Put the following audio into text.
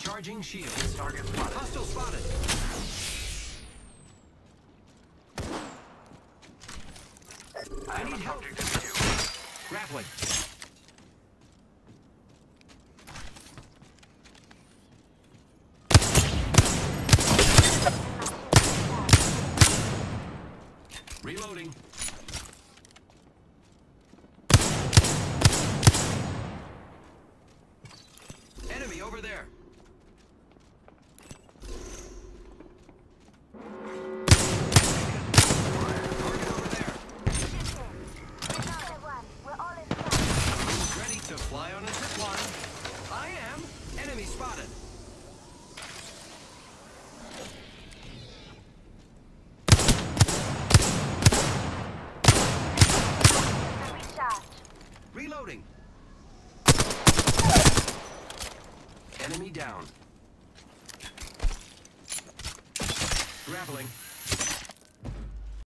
Recharging shields. Target spotted. Hostile spotted. I need help. Grappling. Reloading. Enemy over there. Target over there. Who's ready to fly on a zip line? I am. Enemy spotted. Reloading. Enemy down. Grappling.